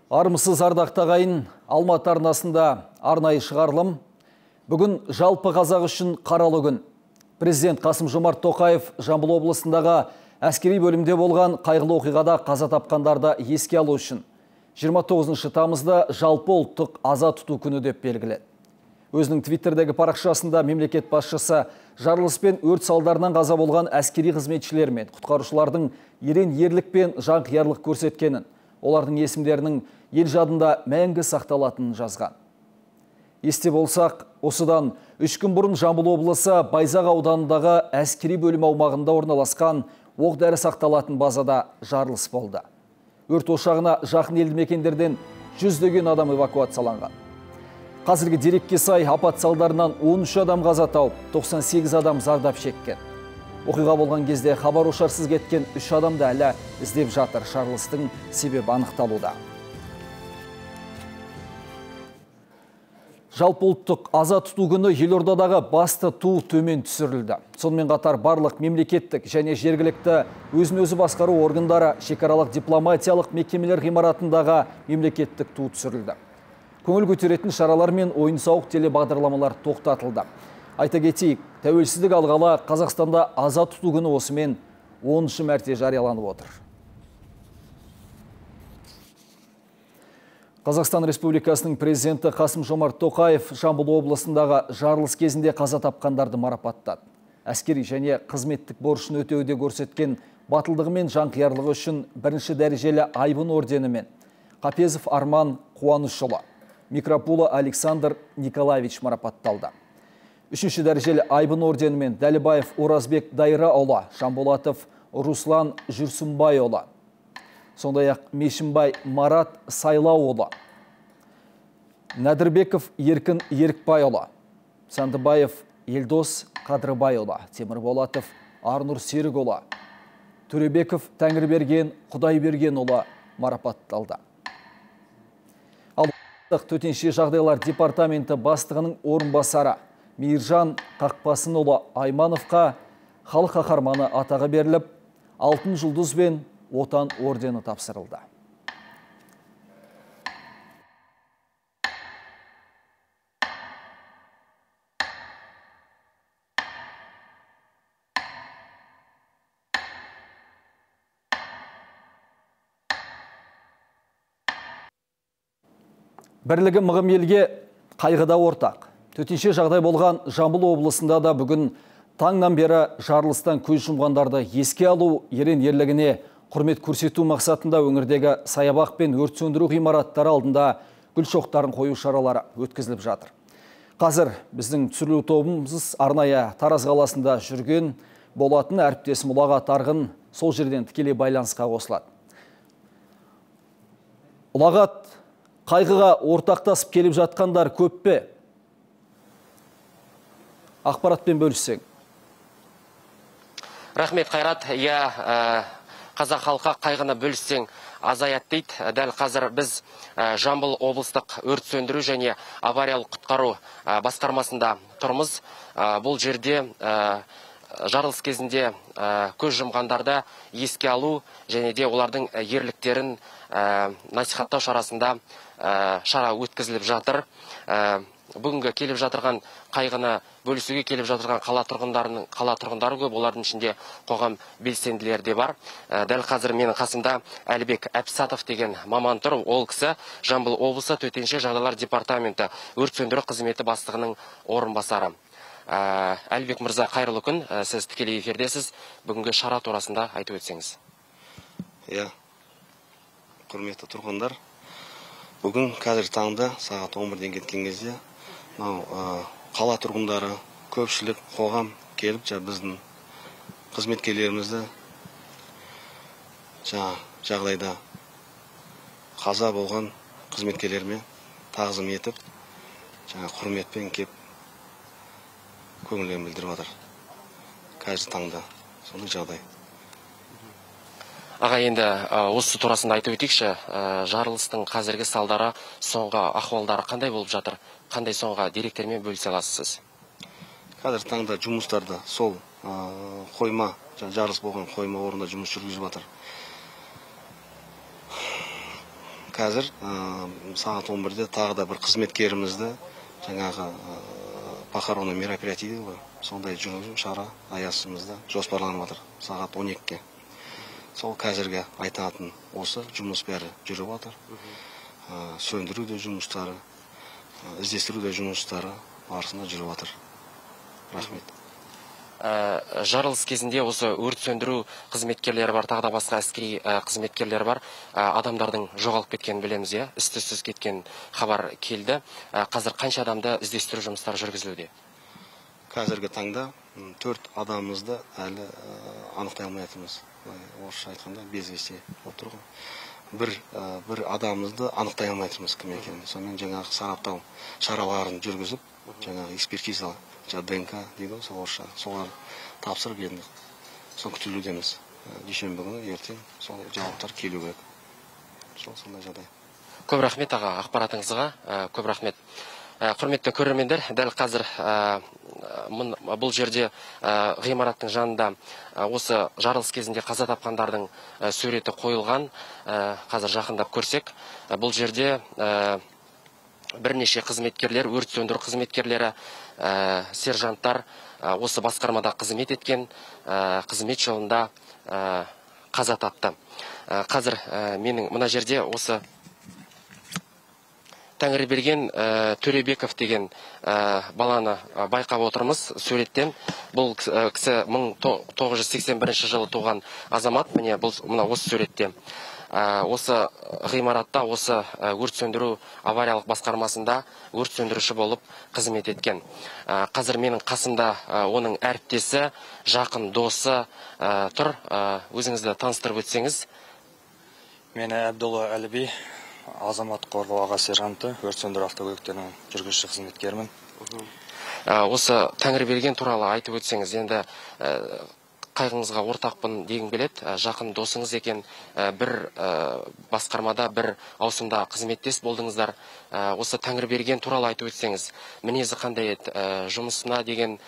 Армысыз ардақты ағайын, Алматы арнасында арнайы шығарылым. Бүгін жалпы қазақ үшін қаралы күн. Президент Қасым-Жомарт Тоқаев Жамбыл облысындағы әскери бөлімде болған қайғылы оқиғада қаза тапқандарды еске алу үшін 29 тамызда жалпы ұлттық аза тұту күні деп белгіледі. Өзінің твиттердегі парақшасында мемлекет басшысы жарылыс пен өрт салдарынан қаза болған әскери қызметшілер мен құтқарушылардың ерен ерлік пен жанқиярлық көрсеткенін, олардың есімдерінің ел жадында мәңгі сақталатынын жазған. Есте болсақ, осыдан 3 күн бұрын Жамбыл облысы Байзақ ауданындағы әскери бөлім аумағында орналасқан оқ-дәрі сақталатын базада жарылыс болды. Өрт ошағына жақын елді мекендерден жүздеген адам эвакуацияланған. Қазіргі дерекке сай апат салдарынан 13 адам қаза тауып, 98 адам зардап шеккен. Оқиға болған кезде хабар ошарсыз кеткен 3 адамды әлі іздеп жатыр. Жарылыстың себебі анықталуда. Жалпы ұлттық аза тұту күні елордадағы басты ту төмен түсірілді. Сонымен қатар барлық мемлекеттік және жергілікті өзін-өзі басқару органдары, шекаралық дипломатиялық мекемелер ғимаратындағы мемлекеттік ту түсірілді. Көңіл көтеретін шаралар мен ойын-сауық телебағдарламалар тоқтатылды. Айта кетейік, тәуелсіздік алғалы Қазақстанда аза тұту күні осымен 10-шы мәрте жарияланып отыр. Қазақстан Республикасының президенті Қасым-Жомарт Тоқаев Жамбыл облысындағы жарылыс кезінде қаза тапқандарды марапаттады. Әскери және қызметтік борышын өтеуде көрсеткен батылдығы мен жанқиярлығы үшін бірінші дәрежелі айбын орденімен Қапезов Арман Қуанышұлы, Микропуло Александр Николаевич марапатталды. Үшінші дәрежелі айбын орденімен Дәлібаев Оразбек Дайраұлы, Жанболатов Руслан Жүрсімбайұлы, сондай-ақ Мешімбай Марат Сайлауұлы, Нәдірбеков Еркін Ерікбайұлы, Сандыбаев Елдос Қадырбайұлы, Темірболатов Арнұр Серікұлы, Төребеков Тәңірберген Құдайбергенұлы марапатталды. Ал төтенше жағдайлар департаменті бастығының орынбасары Мейіржан Қақпасынұлы Аймановқа халық қаһарманы атағы беріліп, алтын жұлдыз бен отан ордені тапсырылды. Бірлігі мығым елге қайғыда ортақ. Төтенше жағдай болған Жамбыл облысында да бүгін таңнан бері жарылыстан көз жұмғандарды еске алу, ерен ерлігіне құрмет көрсету мақсатында өңірдегі саябақ пен өрт сөндіру ғимараттары алдында гүл шоқтарын қою шаралары өткізіліп жатыр. Қазір біздің түсірілу тобымыз арнайы Тараз қаласында жүрген болатын әріптесім Ұлағат Арғын сол жерден тікелей байланысқа қосылады. Ұлағат, қайғыға ортақтасып келіп жатқандар көп пе? Ақпаратпен бөліссең. Рахмет, Қайрат. Қазақ халқы қайғыны бөліссең азаят дейді. Дәл қазір біз Жамбыл облыстық өрт сөндіру және авариялық құтқару басқармасында тұрмыз. Бұл жерде жарылыс кезінде көз жұмғандарды еске алу және де олардың ерліктерін насихаттау шарасында шара өткізіліп жатыр. Бүгінгі келіп жатырған қайғыны бөлісуге келіп жатырған қала тұрғындары көп, олардың ішінде қоғам белсенділері де бар. Дәл қазір менің қасымда Әлібек Әпсатов деген маман тұр. Ол кісі Жамбыл облысы төтенше жағдайлар департаменті өрт сөндіру қызметі бастығының орынбасары. Әлібек мырза, қайырлы күн. Сіз тікелей эфирдесіз. Бүгінгі шара турасында айтып өтсеңіз. Құрметті тұрғындар, бүгін қазір таңда сағат 11-ден кеткен кезде қала тұрғындары, көпшілік қоғам келіп, біздің қызметкерлерімізді жағдайда қаза болған қызметкерлеріме тағзым етіп, құрметпен кеп көңілін білдіріп жатыр. Қазір таңда сондай жағдай. Аға, енді осы турасында айтып өтейікші, жарылыстың қазіргі салдары, соңғы ахуалдары қандай болып жатыр? Қандай соңғы деректермен бөлісе аласыз? Қазір таңда жұмыстарда сол қойма, жарылыс болған қойма орнында жұмыс жүргізіп жатыр. қазір сағат 11-де тағы да бір қызметкерімізді жаңағы похоронный мероприятие дейді ғой, сондай жүргізу шара аясымызда жоспарланып жатыр сағат 12-ге. Сол қазірге айтатын осы жұмыс бәрі жүріп жатыр. Сөндіру де жұмыстары, іздестіру де жұмыстары барысында жүріп жатыр. Рахмет. Жарылыс кезінде осы өрт сөндіру қызметкерлері бар, тағы да басқа әскери қызметкерлер бар. Адамдардың жоғалып кеткенін білеміз, иә? Із-түзсіз кеткен хабар келді. Қазір қанша адамды іздестіру жұмыстары жүргізілуде? Қазіргі таңда 4 адамымызды әлі анықтай алмайтынбыз. Орысша айтқанда безвести болып тұр ғой. Бір адамымызды анықтай алмайтынбыз кім екенін. Сонымен жаңағы сараптау шараларын жүргізіп, жаңағы экспертиза, ДНК дейді ғой, орысша, солар тапсырып енді сол күтілудеміз. Дүйсенбі күні ертең сол жауаптар келу керек. Сондай жағдай. Көп рахмет аға ақпаратыңызға, көп рахмет. Құрметті көрермендер, дәл қазір бұл жерде ғимараттың жанында осы жарылыс кезінде қаза тапқандардың суреті қойылған. Қазір жақындап көрсек, бұл жерде бірнеше қызметкерлер, өрт сөндіру қызметкерлері, сержанттар осы басқармада қызмет еткен, қызмет жолында қаза тапты. Қазір менің мына жерде осы Тәңірберген Төребеков деген баланы байқап отырмыз суреттен. Бұл кісі 1981 жылы туған азамат, міне мына осы суретте. Осы ғимаратта, осы өрт сөндіру авариялық басқармасында өрт сөндіруші болып қызмет еткен. Қазір менің қасымда оның әріптесі, жақын досы тұр. Өзіңізді таныстырып өтсеңіз. Мені Әбдолла Әліби, азамат қорғау аға сержанты, өрт сөндіру автокөліктерінің жүргізуші қызметкерімін. Осы Тәңірберген туралы айтып өтсеңіз, енді қайғыңызға ортақпын дегім келеді. Жақын досыңыз екен, бір басқармада, бір ауысымда қызметтес болдыңыздар. Осы Тәңірберген туралы айтып өтсеңіз, мінезі қандай еді, жұмысына деген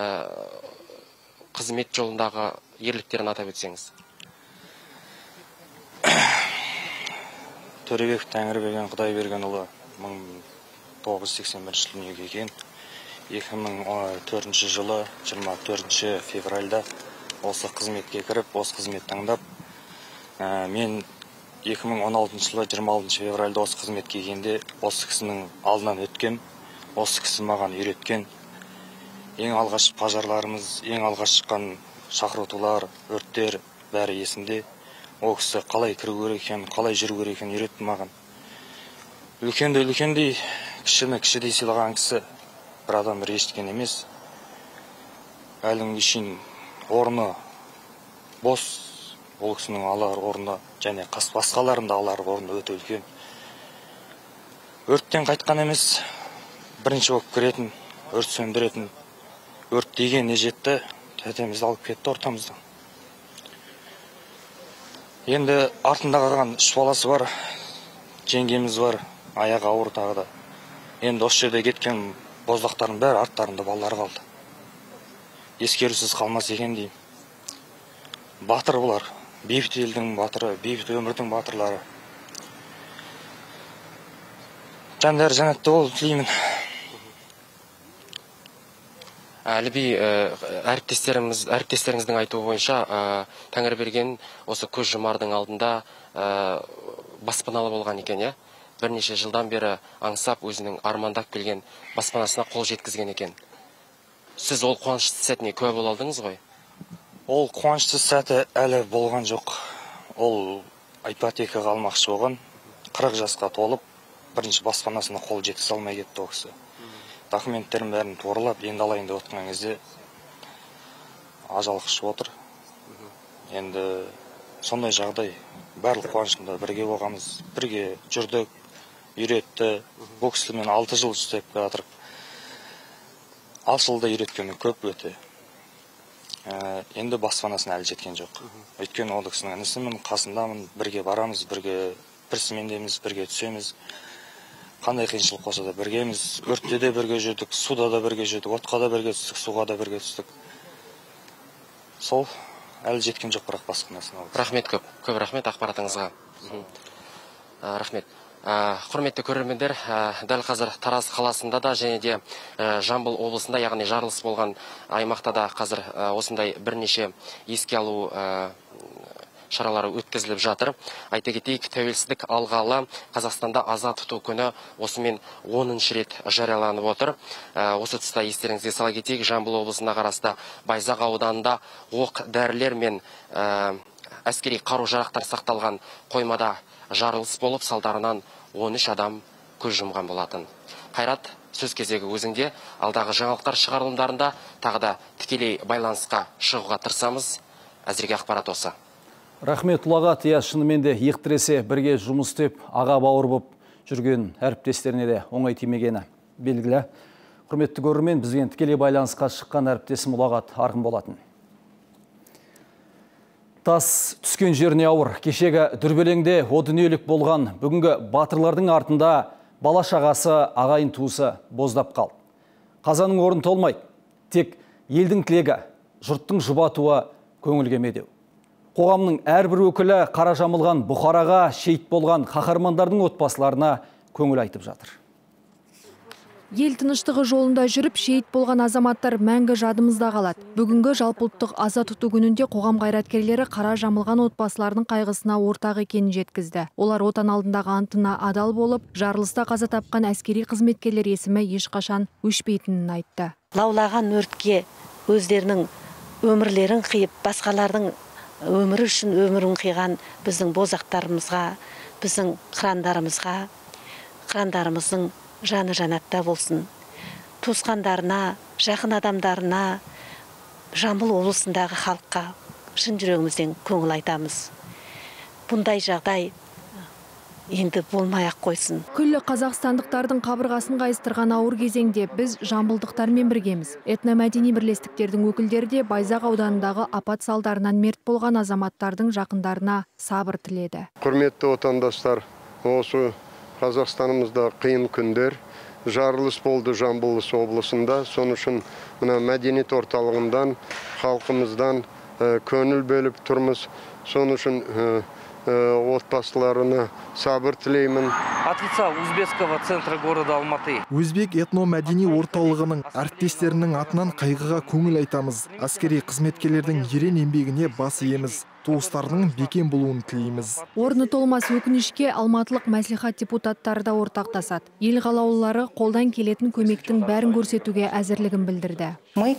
қызмет жолындағы ерліктерін атап өтсеңіз. Төребеков Тәңірберген Құдайбергенұлы 1981 жылы дүниеге келген. 2004 жылы 24 февральда осы қызметке кіріп, осы қызмет таңдап, мен 2016 жылы 26 февральда осы қызметке келгенде осы кісінің алдынан өткен, осы кісі маған үйреткен. Ең алғаш пожарларымыз, ең алғаш шыққан шақыртулар, өрттер бәрі есімде. Ол кісі қалай кіру керек екен, қалай жүру керек екенін үйретті маған. Үлкендей, кішідей сыйлаған кісі бір адам бір естіген емес. Әліңгі үшін орны бос, ол кісінің алар орны және басқаларында алар орны өте үлкен. Өрттен қайтқан емес, бірінші болып кіретін, өрт сөндіретін. Өрт деген не жетті, тәтемізді алып кетті ортамыздан. Енді артында қалған 3 баласы бар, жеңгеміз бар, аяғы ауыр тағы да. Енді осы жерде кеткен боздақтардың бәрі арттарында балалар қалды. Ескерусіз қалмас екен деймін. Батыр бұлар, бейбіт елдің батыры, бейбіт өмірдің батырлары. Жандары жәннатта бол тілеймін. Әліби, әріптестеріңіздің айтуы бойынша, Тәңірберген осы көз жұмардың алдында баспаналы болған екен, е? Бірнеше жылдан бері аңсап, өзінің армандап келген баспанасына қол жеткізген екен. Сіз ол қуанышты сәтіне куә бола алдыңыз ғой? Ол қуанышты сәті әлі болған жоқ. Ол ипотекаға алмақшы болған, 40 жасқа толып, бірінші баспанасына қол жеткізе алмай кетті ол кісі. Документтерін бәрін торлап, енді алайын деп отырған кезде ажал құшып отыр. Енді сондай жағдай, барлық қуанышымда бірге болғанбыз, бірге жүрдік, үйретті. Бұл кісімен 6 жыл істеп жатырық. 6 жылда үйреткені көп өте. Енді баспанасына әлі жеткен жоқ. Өйткені ол кісінің інісімін, қасындамын, бірге барамыз, бірге пірсімендеміз, бірге түсеміз. Қандай қиыншылық болса да біргеміз, өртте де бірге жүрдік, суда да бірге жүрдік, отқа да бірге түстік, суға да бірге түстік. Сол әлі жеткен жоқ бірақ баспанасына. Рахмет көп рахмет ақпаратыңызға. Рахмет. Құрметті көрермендер, дәл қазір Тараз қаласында да және де Жамбыл облысында, яғни жарылыс болған аймақта да қазір осындай бірнеше еске алу шаралары өткізіліп жатыр. Айта кетейік, тәуелсіздік алғалы Қазақстанда аза тұту күні осымен 10-шы рет жарияланып отыр. Осы тұста естеріңізге сала кетейік, Жамбыл облысына қарасты Байзақ ауданында оқ дәрілер мен әскери қару-жарақтар сақталған қоймада жарылыс болып, салдарынан 13 адам көз жұмған болатын. Қайрат, сөз кезегі өзіңде. Алдағы жаңалықтар шығарылымдарында тағы да тікелей байланысқа шығуға тырысамыз. Әзірге ақпарат осы. Рахмет Ұлағат, шынымен де иықтіресе бірге жұмыс істеп, аға бауыр болып жүрген әріптестеріне де оңай тимегені белгілі. Құрметті көрермен, бізбен тікелей байланысқа шыққан әріптесім Ұлағат Арғын болатын. Тас түскен жеріне ауыр. Кешегі дүрбелеңде о дүниелік болған бүгінгі батырлардың артында бала шағасы, ағайын туысы боздап қал. Қазаның орын толмайды. Тек елдің тілегі, жұрттың жұбатуы көңілге медеу. Қоғамның әрбір өкілі қара жамылған Бұхараға шейіт болған қаһармандардың отбасыларына көңіл айтып жатыр. Ел тыныштығы жолында жүріп, шейіт болған азаматтар мәңгі жадымызда қалады. Бүгінгі жалпыұлттық аза тұту күнінде қоғам қайраткерлері қара жамылған отбасылардың қайғысына ортақ екенін жеткізді. Олар отан алдындағы антына адал болып, жарылыста қаза тапқан әскери қызметкерлер есімі ешқашан өшпейтінін айтты. Лаулаған өртке өздерінің өмірлерін қиып, басқалардың өмірі үшін өмірін қиған біздің бозақтарымызға, біздің қырандарымыздың жаны жанатта болсын. Туысқандарына, жақын адамдарына, Жамбыл облысындағы халыққа шын жүрегімізден көңіл айтамыз. Бұндай жағдай енді болмай-ақ қойсын. Күллі қазақстандықтардың қабырғасын қайыстырған ауыр кезеңде біз жамбылдықтармен біргеміз. Этномәдени бірлестіктердің өкілдері де Байзақ ауданындағы апат салдарынан мерт болған азаматтардың жақындарына сабыр тіледі. Құрметті отандастар, осы Қазақстанымызда қиын күндер, жарылыс болды Жамбыл облысында. Соның үшін мына мәдениет орталығынан, халқымыздан көңіл бөліп тұрмыз. Соның үшін отбасыларына сабыр тілеймін. От лица Узбекского центра города Алматы. Өзбек этно-мәдени орталығының әріптестерінің атынан қайғыға көңіл айтамыз. Әскери қызметкерлердің ерен еңбегіне бас иеміз. Туыстарының бекем болуын тілейміз. Орны толмас өкінішке алматылық мәслихат депутаттары да ортақтасады. Ел қалаулылары қолдан келетін көмектің бәрін көрсетуге әзірлігін білдірді.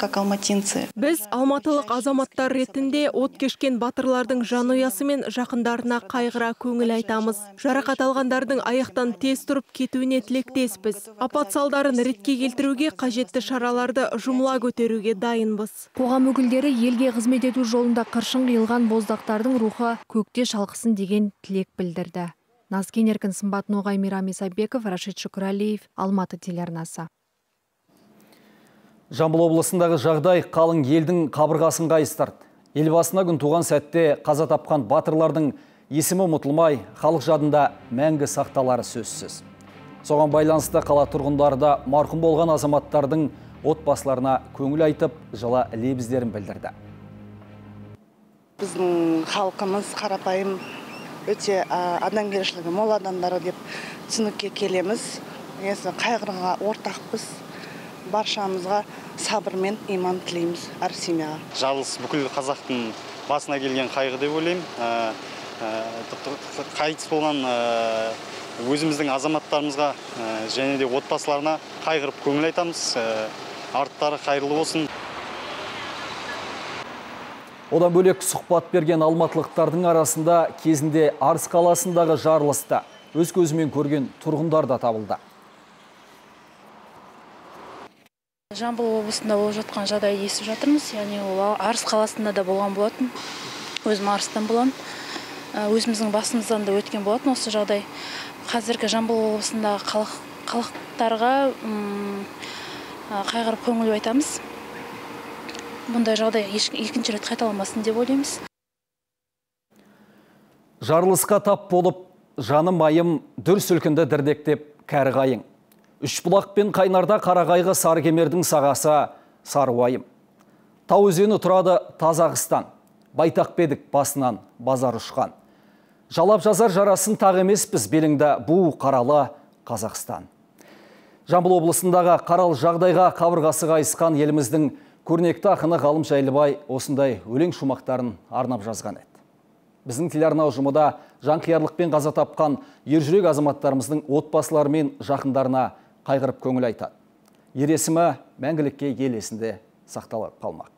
Біз алматылық азаматтар ретінде от кешкен батырлардың жанұясы мен жақындарына қайғыра көңіл айтамыз. Жарақат алғандардың аяқтан тез тұрып кетуіне тілектеспіз. Апат салдарын ретке келтіруге қажетті шараларды жұмыла көтеруге дайынбыз. Қоғам өкілдері елге қызмет ету жолында қыршын қиылған боздақтардың рухы көкте шалқысын деген тілек білдірді. Назкен Еркін, Сымбат Ноғай, Мейрам Исабеков, Рашид Шүкірәлиев, Алматы телеарнасы. Жамбыл облысындағы жағдай қалың елдің қабырғасын қайыстырды. Елбасына күн туған сәтте қаза тапқан батырлардың есімі ұмытылмай, халық жадында мәңгі сақталары сөзсіз. Соған байланысты қала тұрғындары да марқұм болған азаматтардың отбасыларына көңіл айтып, жылы лебіздерін білдірді. Біздің халқымыз қарапайым, өте адамгершілігі мол адамдары деп түсінікке келеміз. Қайғыға ортақпыз. Баршамызға сабыр мен иман тілейміз әр семьяға. Жарылыс бүкіл қазақтың басына келген қайғы деп ойлаймын. Қайтыс болған өзіміздің азаматтарымызға және де отбасыларына қайғырып көңіл айтамыз. Арттары қайырлы болсын. Одан бөлек сұхбат берген алматылықтардың арасында кезінде Арыс қаласындағы жарылыста өз көзімен көрген тұрғындар да табылды. Жамбыл облысында болып жатқан жағдайды естіп жатырмыз. Яғни ол Арыс қаласында да болған болатын. Өзім Арыстан болам. Өзіміздің басымыздан да өткен болатын осы жағдай. Қазіргі Жамбыл облысындағы халықтарға қайғырып көңіл айтамыз. Бұндай жағдай екінші рет қайталамасын деп ойлаймыз. Жарылысқа тап болып, жаным айым дүр сілкінді дірдектеп кәрі қайың. Үшбұлақ пен Қайнарда Қарағайғы Сарыкемердің сағасы Сарыуайым. Тау өзені тұрады Тазағыстан, Байтақ бедік басынан базар ұшқан. Жалап жазар жарасын тағы емеспіз, беліңді бұ қаралы Қазақстан. Жамбыл облысындағы қарал жағдайға қабырғасы қайысқан еліміздің көрнекті ақыны Ғалым Жайлыбай осындай өлең шумақтарын арнап жазған еді. Біздің телеарна ұжымы жанқиярлықпен қаза тапқан ержүрек азаматтарымыздың отбасылары мен жақындарына қайғырып көңіл айтады. Ер есімі мәңгілікке ел есінде сақталып қалмақ.